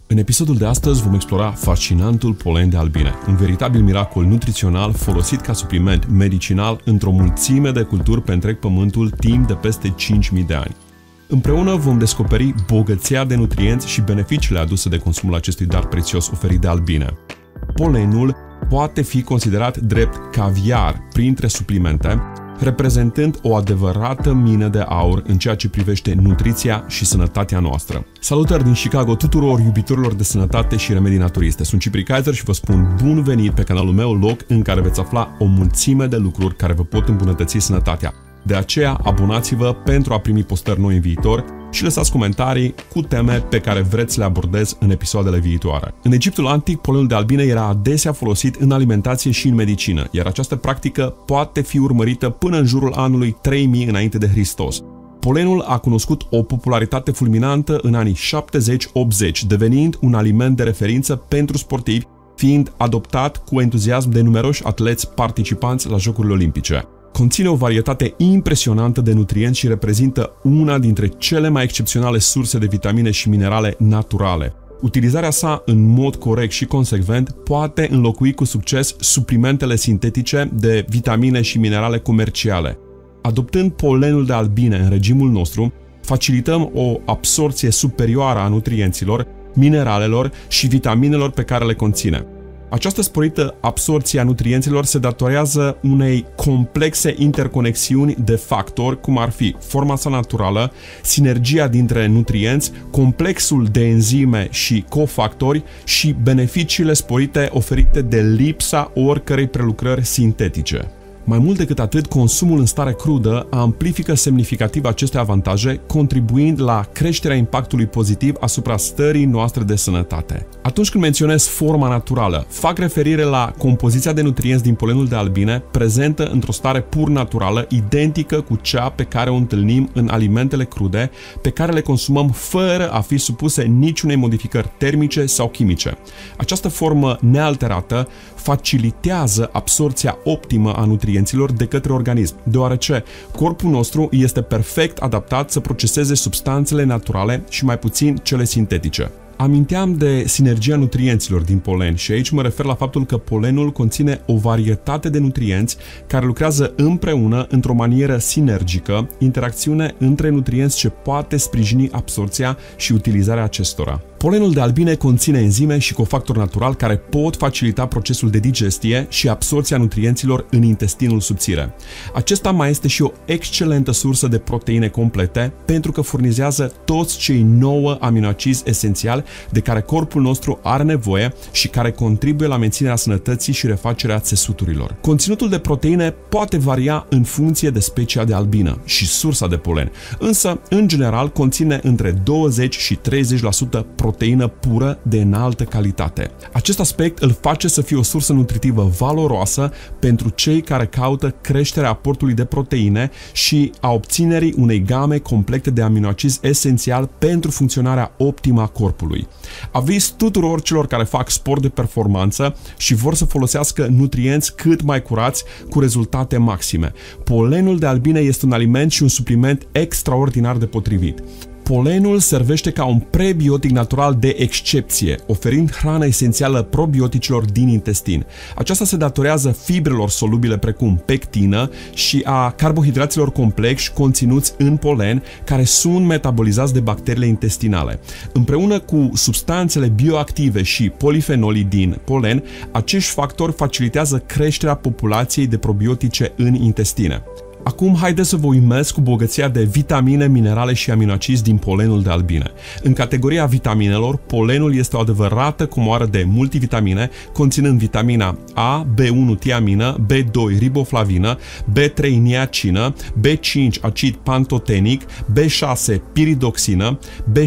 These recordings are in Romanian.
În episodul de astăzi vom explora fascinantul polen de albine, un veritabil miracol nutrițional folosit ca supliment medicinal într-o mulțime de culturi pe întreg pământul timp de peste 5.000 de ani. Împreună vom descoperi bogăția de nutrienți și beneficiile aduse de consumul acestui dar prețios oferit de albine. Polenul poate fi considerat drept caviar printre suplimente, reprezentând o adevărată mină de aur în ceea ce privește nutriția și sănătatea noastră. Salutări din Chicago tuturor iubitorilor de sănătate și remedii naturiste. Sunt Cipri Kaiser și vă spun bun venit pe canalul meu, loc în care veți afla o mulțime de lucruri care vă pot îmbunătăți sănătatea. De aceea, abonați-vă pentru a primi postări noi în viitor și lăsați comentarii cu teme pe care vreți să le abordez în episoadele viitoare. În Egiptul antic, polenul de albine era adesea folosit în alimentație și în medicină, iar această practică poate fi urmărită până în jurul anului 3000 înainte de Hristos. Polenul a cunoscut o popularitate fulminantă în anii 70-80, devenind un aliment de referință pentru sportivi, fiind adoptat cu entuziasm de numeroși atleți participanți la Jocurile Olimpice. Conține o varietate impresionantă de nutrienți și reprezintă una dintre cele mai excepționale surse de vitamine și minerale naturale. Utilizarea sa în mod corect și consecvent poate înlocui cu succes suplimentele sintetice de vitamine și minerale comerciale. Adoptând polenul de albine în regimul nostru, facilităm o absorție superioară a nutrienților, mineralelor și vitaminelor pe care le conține. Această sporită absorție a nutrienților se datorează unei complexe interconexiuni de factori, cum ar fi forma sa naturală, sinergia dintre nutrienți, complexul de enzime și cofactori și beneficiile sporite oferite de lipsa oricărei prelucrări sintetice. Mai mult decât atât, consumul în stare crudă amplifică semnificativ aceste avantaje, contribuind la creșterea impactului pozitiv asupra stării noastre de sănătate. Atunci când menționez forma naturală, fac referire la compoziția de nutrienți din polenul de albine, prezentă într-o stare pur naturală, identică cu cea pe care o întâlnim în alimentele crude, pe care le consumăm fără a fi supuse niciunei modificări termice sau chimice. Această formă nealterată facilitează absorția optimă a nutrienților de către organism, deoarece corpul nostru este perfect adaptat să proceseze substanțele naturale și mai puțin cele sintetice. Aminteam de sinergia nutrienților din polen și aici mă refer la faptul că polenul conține o varietate de nutrienți care lucrează împreună într-o manieră sinergică, interacțiune între nutrienți ce poate sprijini absorția și utilizarea acestora. Polenul de albine conține enzime și cofactori naturali care pot facilita procesul de digestie și absorția nutrienților în intestinul subțire. Acesta mai este și o excelentă sursă de proteine complete pentru că furnizează toți cei 9 aminoacizi esențiali de care corpul nostru are nevoie și care contribuie la menținerea sănătății și refacerea țesuturilor. Conținutul de proteine poate varia în funcție de specia de albină și sursa de polen, însă, în general, conține între 20 și 30% proteină pură de înaltă calitate. Acest aspect îl face să fie o sursă nutritivă valoroasă pentru cei care caută creșterea aportului de proteine și a obținerii unei game complete de aminoacizi esențiali pentru funcționarea optimă a corpului. Aviz tuturor celor care fac sport de performanță și vor să folosească nutrienți cât mai curați cu rezultate maxime. Polenul de albine este un aliment și un supliment extraordinar de potrivit. Polenul servește ca un prebiotic natural de excepție, oferind hrană esențială probioticilor din intestin. Aceasta se datorează fibrelor solubile precum pectină și a carbohidraților complexi conținuți în polen, care sunt metabolizați de bacteriile intestinale. Împreună cu substanțele bioactive și polifenolii din polen, acești factori facilitează creșterea populației de probiotice în intestine. Acum haideți să vă uimesc cu bogăția de vitamine, minerale și aminoacizi din polenul de albine. În categoria vitaminelor, polenul este o adevărată comoară de multivitamine, conținând vitamina A, B1 tiamină, B2 riboflavină, B3 niacină, B5 acid pantotenic, B6 piridoxină,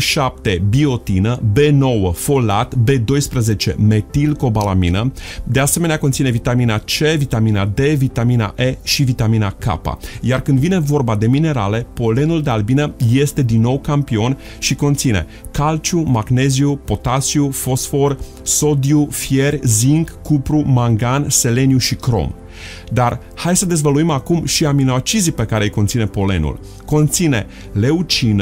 B7 biotină, B9 folat, B12 metilcobalamină. De asemenea, conține vitamina C, vitamina D, vitamina E și vitamina K. Iar când vine vorba de minerale, polenul de albină este din nou campion și conține calciu, magneziu, potasiu, fosfor, sodiu, fier, zinc, cupru, mangan, seleniu și crom. Dar hai să dezvăluim acum și aminoacizii pe care îi conține polenul. Conține leucină,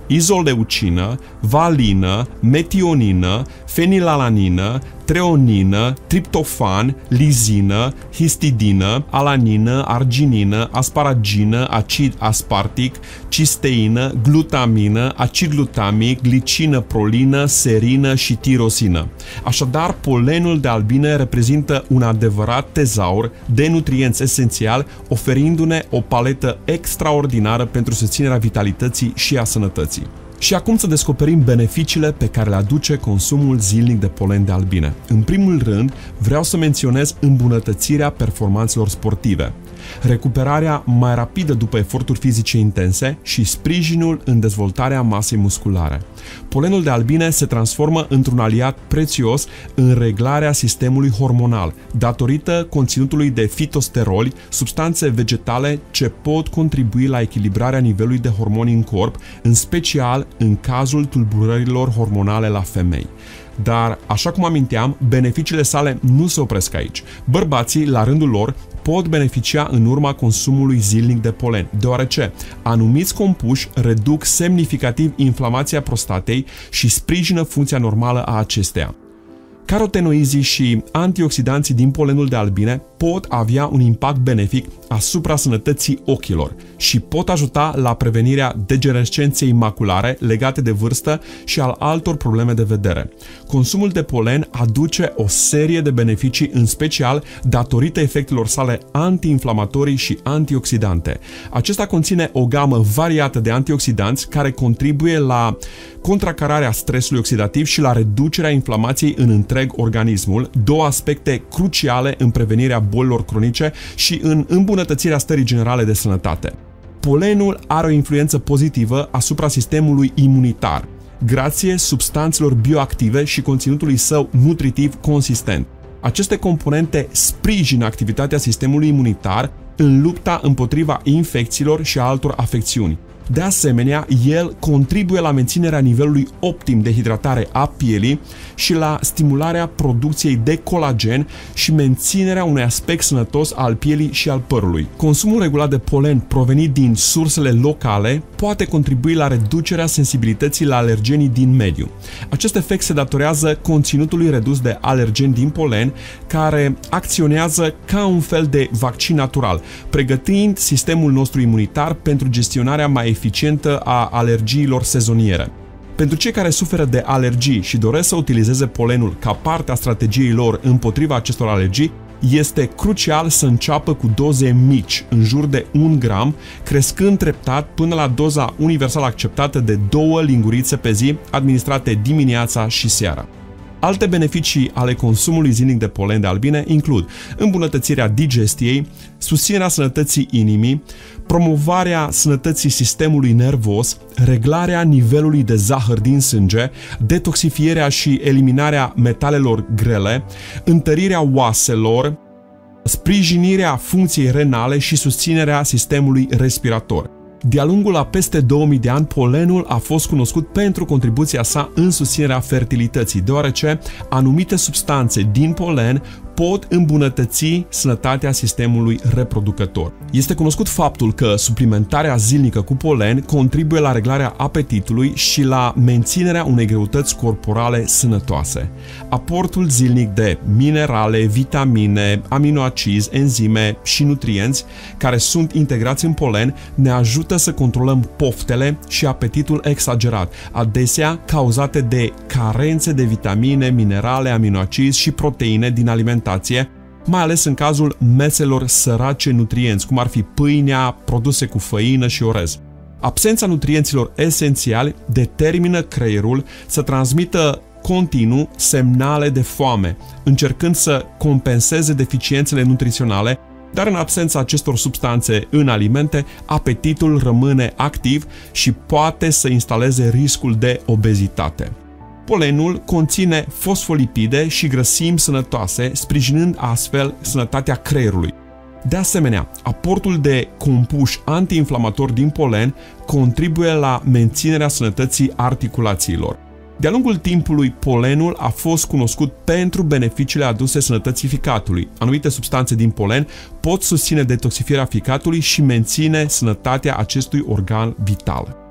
izoleucină, valină, metionină, fenilalanină, treonină, triptofan, lizină, histidină, alanină, arginină, asparagină, acid aspartic, cisteină, glutamină, acid glutamic, glicină, prolină, serină și tirosină. Așadar, polenul de albine reprezintă un adevărat tezaur de nutrienți esențiali, oferindu-ne o paletă extraordinară pentru susținerea vitalității și a sănătății. Și acum să descoperim beneficiile pe care le aduce consumul zilnic de polen de albine. În primul rând, vreau să menționez îmbunătățirea performanțelor sportive, recuperarea mai rapidă după eforturi fizice intense și sprijinul în dezvoltarea masei musculare. Polenul de albine se transformă într-un aliat prețios în reglarea sistemului hormonal, datorită conținutului de fitosteroli, substanțe vegetale ce pot contribui la echilibrarea nivelului de hormoni în corp, în special în cazul tulburărilor hormonale la femei. Dar, așa cum aminteam, beneficiile sale nu se opresc aici. Bărbații, la rândul lor, pot beneficia în urma consumului zilnic de polen, deoarece anumiți compuși reduc semnificativ inflamația prostatei și sprijină funcția normală a acesteia. Carotenoizii și antioxidanții din polenul de albine pot avea un impact benefic asupra sănătății ochilor și pot ajuta la prevenirea degenerescenței maculare legate de vârstă și al altor probleme de vedere. Consumul de polen aduce o serie de beneficii, în special datorită efectelor sale antiinflamatorii și antioxidante. Acesta conține o gamă variată de antioxidanți care contribuie la contracararea stresului oxidativ și la reducerea inflamației în întreg organismul, două aspecte cruciale în prevenirea bolilor cronice și în îmbunătățirea stării generale de sănătate. Polenul are o influență pozitivă asupra sistemului imunitar, grație substanțelor bioactive și conținutului său nutritiv consistent. Aceste componente sprijină activitatea sistemului imunitar în lupta împotriva infecțiilor și altor afecțiuni. De asemenea, el contribuie la menținerea nivelului optim de hidratare a pielii și la stimularea producției de colagen și menținerea unui aspect sănătos al pielii și al părului. Consumul regulat de polen provenit din sursele locale poate contribui la reducerea sensibilității la alergenii din mediu. Acest efect se datorează conținutului redus de alergeni din polen, care acționează ca un fel de vaccin natural, pregătind sistemul nostru imunitar pentru gestionarea mai eficientă a alergiilor sezoniere. Pentru cei care suferă de alergii și doresc să utilizeze polenul ca parte a strategiei lor împotriva acestor alergii, este crucial să înceapă cu doze mici, în jur de 1 gram, crescând treptat până la doza universal acceptată de 2 lingurițe pe zi, administrate dimineața și seara. Alte beneficii ale consumului zilnic de polen de albine includ îmbunătățirea digestiei, susținerea sănătății inimii, promovarea sănătății sistemului nervos, reglarea nivelului de zahăr din sânge, detoxifierea și eliminarea metalelor grele, întărirea oaselor, sprijinirea funcției renale și susținerea sistemului respirator. De-a lungul a peste 2000 de ani, polenul a fost cunoscut pentru contribuția sa în susținerea fertilității, deoarece anumite substanțe din polen pot îmbunătăți sănătatea sistemului reproducător. Este cunoscut faptul că suplimentarea zilnică cu polen contribuie la reglarea apetitului și la menținerea unei greutăți corporale sănătoase. Aportul zilnic de minerale, vitamine, aminoacizi, enzime și nutrienți care sunt integrați în polen ne ajută să controlăm poftele și apetitul exagerat, adesea cauzate de carențe de vitamine, minerale, aminoacizi și proteine din alimentație, mai ales în cazul meselor sărace nutrienți, cum ar fi pâinea, produse cu făină și orez. Absența nutrienților esențiali determină creierul să transmită continuu semnale de foame, încercând să compenseze deficiențele nutriționale, dar în absența acestor substanțe în alimente, apetitul rămâne activ și poate să instaleze riscul de obezitate. Polenul conține fosfolipide și grăsimi sănătoase, sprijinând astfel sănătatea creierului. De asemenea, aportul de compuși antiinflamatori din polen contribuie la menținerea sănătății articulațiilor. De-a lungul timpului, polenul a fost cunoscut pentru beneficiile aduse sănătății ficatului. Anumite substanțe din polen pot susține detoxifierea ficatului și menține sănătatea acestui organ vital.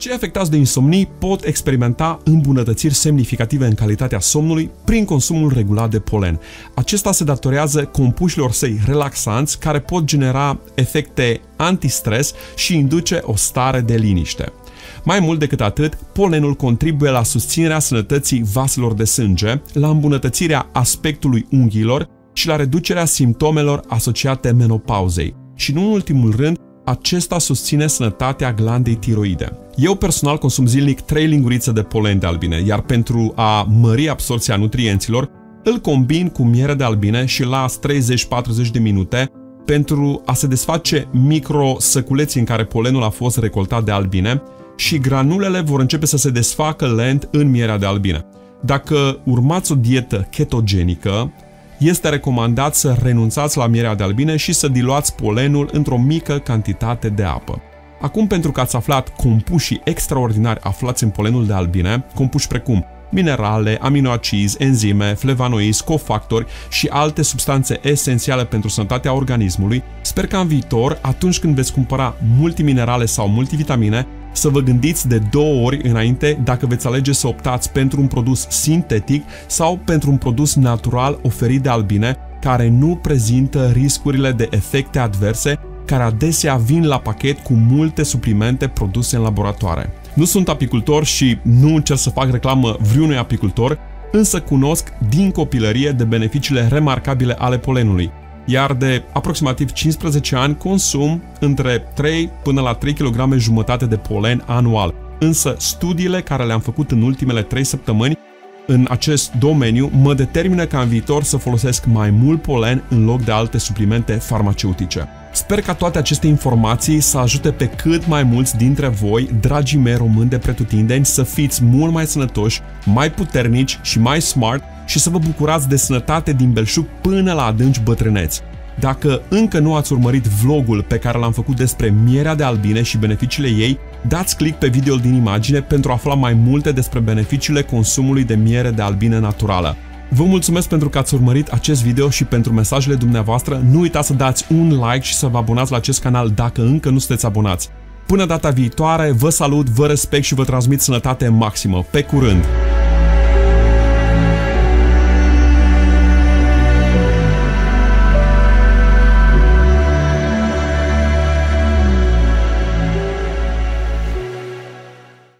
Cei afectați de insomnii pot experimenta îmbunătățiri semnificative în calitatea somnului prin consumul regulat de polen. Acesta se datorează compușilor săi relaxanți care pot genera efecte antistres și induce o stare de liniște. Mai mult decât atât, polenul contribuie la susținerea sănătății vaselor de sânge, la îmbunătățirea aspectului unghiilor și la reducerea simptomelor asociate menopauzei. Și nu în ultimul rând, acesta susține sănătatea glandei tiroide. Eu personal consum zilnic 3 lingurițe de polen de albine, iar pentru a mări absorbția nutrienților, îl combin cu miere de albine și las 30-40 de minute pentru a se desface microsăculeții în care polenul a fost recoltat de albine și granulele vor începe să se desfacă lent în mierea de albine. Dacă urmați o dietă ketogenică, este recomandat să renunțați la mierea de albine și să diluați polenul într-o mică cantitate de apă. Acum, pentru că ați aflat compușii extraordinari aflați în polenul de albine, compuși precum minerale, aminoacizi, enzime, flavonoizi, cofactori și alte substanțe esențiale pentru sănătatea organismului, sper că în viitor, atunci când veți cumpăra multiminerale sau multivitamine, să vă gândiți de 2 ori înainte dacă veți alege să optați pentru un produs sintetic sau pentru un produs natural oferit de albine, care nu prezintă riscurile de efecte adverse care adesea vin la pachet cu multe suplimente produse în laboratoare. Nu sunt apicultor și nu încerc să fac reclamă vreunui apicultor, însă cunosc din copilărie de beneficiile remarcabile ale polenului, iar de aproximativ 15 ani consum între 3 până la 3,5 kg de polen anual. Însă studiile care le-am făcut în ultimele 3 săptămâni în acest domeniu mă determină ca în viitor să folosesc mai mult polen în loc de alte suplimente farmaceutice. Sper ca toate aceste informații să ajute pe cât mai mulți dintre voi, dragii mei români de pretutindeni, să fiți mult mai sănătoși, mai puternici și mai smart și să vă bucurați de sănătate din belșug până la adânci bătrâneți. Dacă încă nu ați urmărit vlogul pe care l-am făcut despre mierea de albine și beneficiile ei, dați click pe videoul din imagine pentru a afla mai multe despre beneficiile consumului de miere de albine naturală. Vă mulțumesc pentru că ați urmărit acest video și pentru mesajele dumneavoastră. Nu uitați să dați un like și să vă abonați la acest canal dacă încă nu sunteți abonați. Până data viitoare, vă salut, vă respect și vă transmit sănătate maximă. Pe curând!